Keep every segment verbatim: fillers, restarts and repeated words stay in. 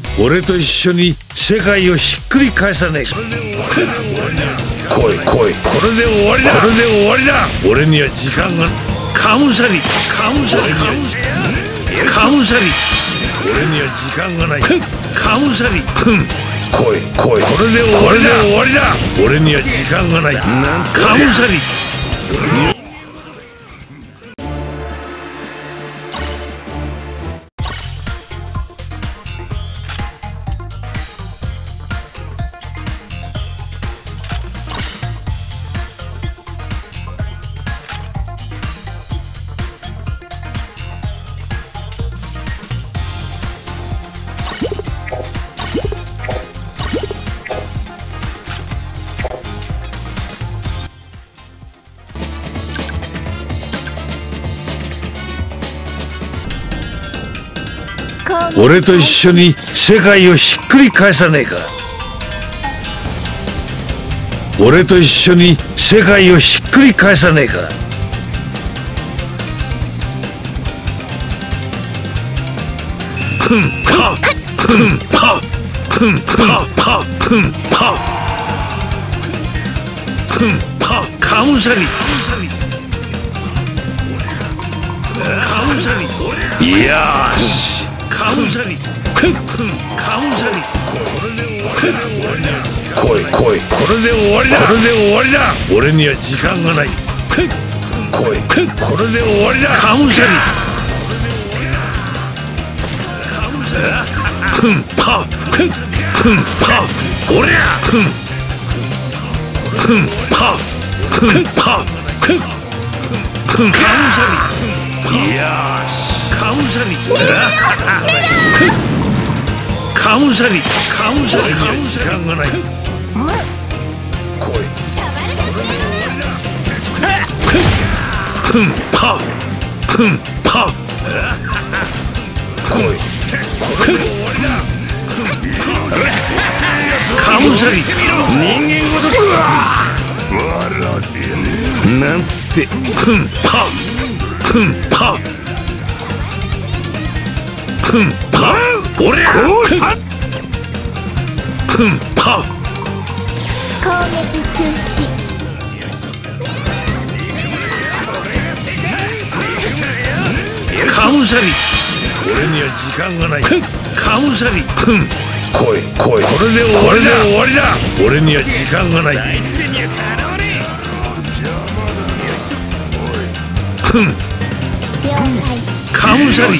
俺と一緒に世界をひっくり返さねえか。来い来い、これで終わりだ、これで終わりだ。俺には時間が。カムサリカムサリカムサリカムサリ、俺には時間がない。カムサリ、来い来い、これで終わりだ、終わりだ。俺には時間がない。カムサリ。俺と一緒に世界をひっくり返さねえか。俺と一緒に世界をひっくり返さねえか。ふんパふんパふんパパふんパふんパ、カムサリカムサリ、よし。カムサリ、カムサリ、これで終わりだ。来い来い、これで終わりだ、これで終わりだ。俺には時間がない。来い、これで終わりだ。カムサリ、カムサリ、ふんパふんパ、俺やふんふんパふんパふん、カムサリ、よし。カムサリ、カムサリ、カムサリ、時間がない。来い、ふんパふんパ、来い、これで終わりだ。カムサリ、人間ごとく笑わせやねなんつって。ふんパふんパふんパ、俺やふんパ、 攻撃中止。 カムサリ、俺には時間がない。カムサリ、ふん、来い来い、これで終わりだ、終わりだ。俺には時間がない。ふん、カムサリ、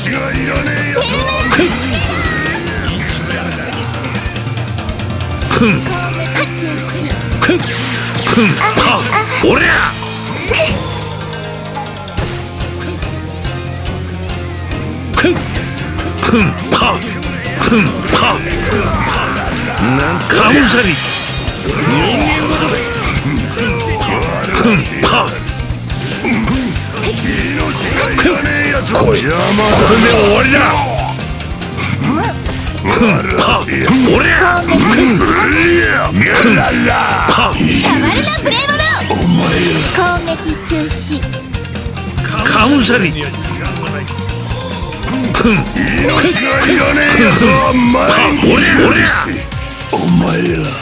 ふんふんパ、俺やふんふんパふんパ、カムサリ、ふんパ、来い、これで終わりだ。ふんパ、俺やふんパ、 攻撃中止。 カムサリ、ふん、命がいらねえやつは前俺やお前ら。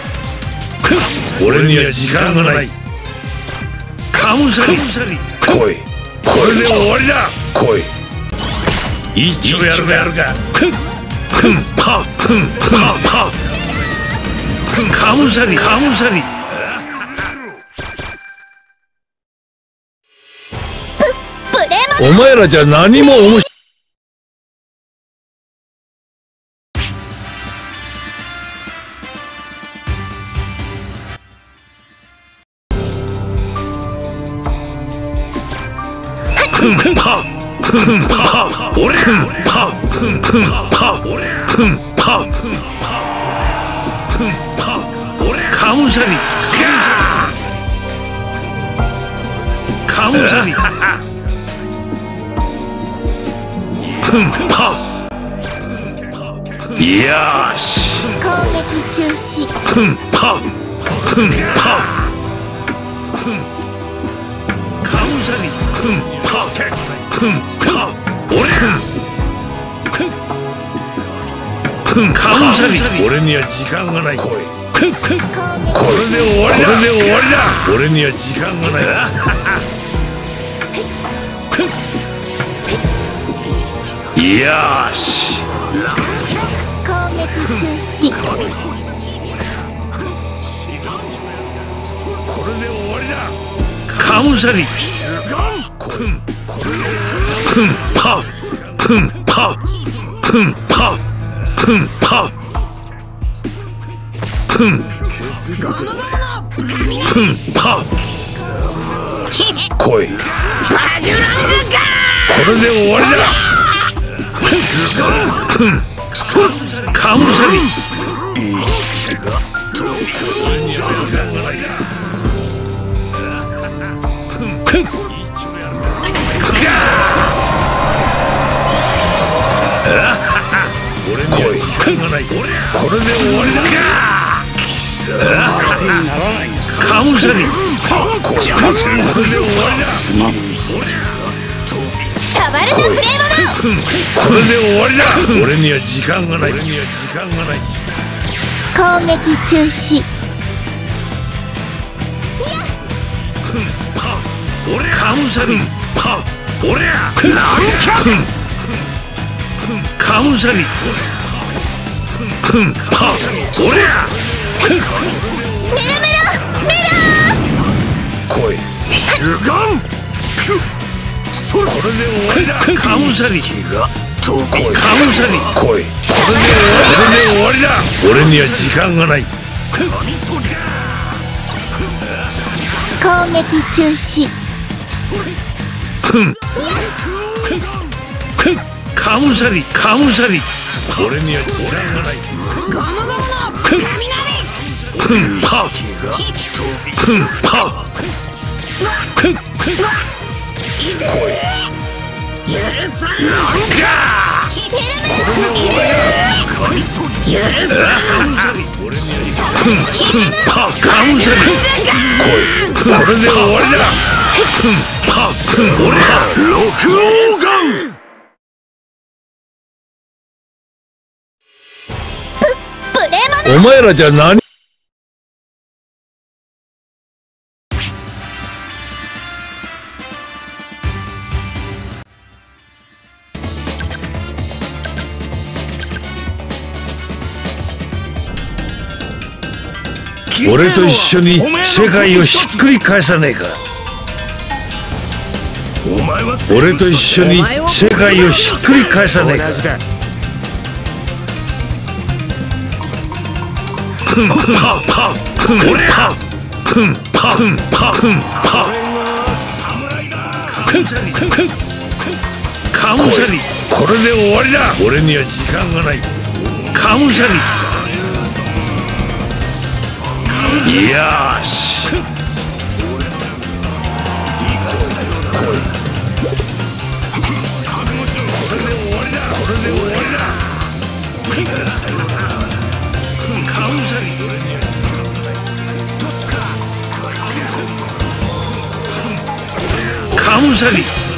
俺には時間がない。カムサリ、来い、これで終わりだ。来い、一丁やるかやるか。ふんパふんパパ、カムサリカムサリ、お前らじゃ何も面白い。ふんパふんパ、俺ふんパふんパふんパふんパ、俺カムサリカムサリ、ふんパ、よし。 攻撃中止。 ふんパふんパふん、カムサリふんパふんパ、俺ふんカムサリ、俺には時間がない。これで終わりだ。これで終わりだ。俺には時間がない。よーし。 攻撃中止。 これで終わりだ。カムサリ。ふんパふんパふんパふんパふんふんパ来い。これで終わりだ。ふんカムサリ。俺には時間がない。これで終わりだ。カムサリ。これで終わりだ。 サバルナプレーモノ。 これで終わりだ。俺には時間がない。俺には時間がない。 攻撃中止。 俺カムサリ。パ俺や。カムサリ。パ俺や。 メラメラメラ来い。これで終わりだ。カムサリ。カムサリ。来い。これで終わりだ。俺には時間がない。 攻撃中止。 カムサリ。カムサリ。俺には時間がない。パパお前らじゃ何？俺と一緒に世界をひっくり返さねえか。俺と一緒に世界をひっくり返さねえか。ふんパパふんパふんパふんパふんパカムサリ。これで終わりだ。俺には時間がない。カムサリ。よーし。これで終わりだ。これで終わりだ。カムサリ。カムサリ。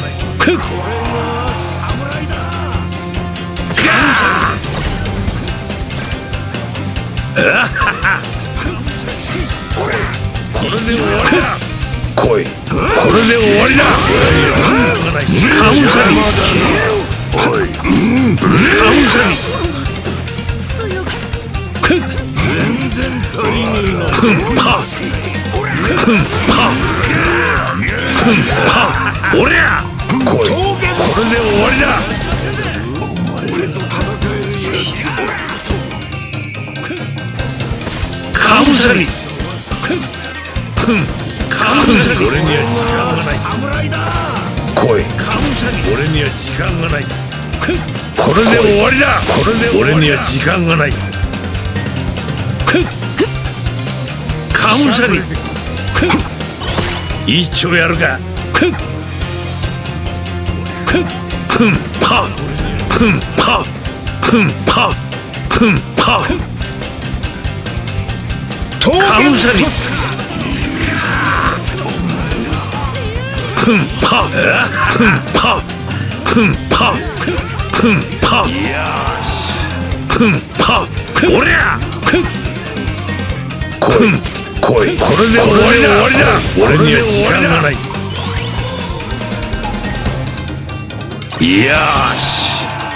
これで終わりだ。来い。これで終わりだ。カムサリ。カムサリ。ふんパふんパふんパ俺や。来い。これで終わりだ。カムサリ。ふんカムサリ。俺には時間がない。来い。カムサリ。俺には時間がない。これで終わりだ。これで俺には時間がない。カムサリ。一丁やるか。ふんパふんパふんパふんパカムサリ。ふんパふんパふんパふんパふふんはおりゃ来い来いこれで終わりだ終わりだ俺には時間がないよーし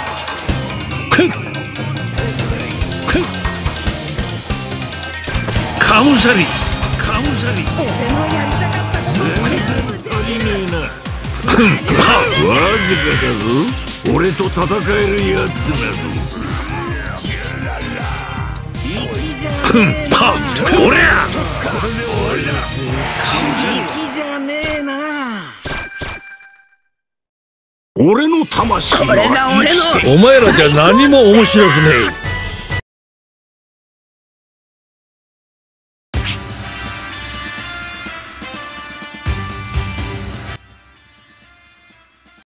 カムサリカムサリ俺もやりたかったこと足りねえなわずかだぞ俺と戦えるやつなどふんはおりゃこれで終わりだ敵じゃねえな俺の魂はこれが俺のお前らじゃ何も面白くねえ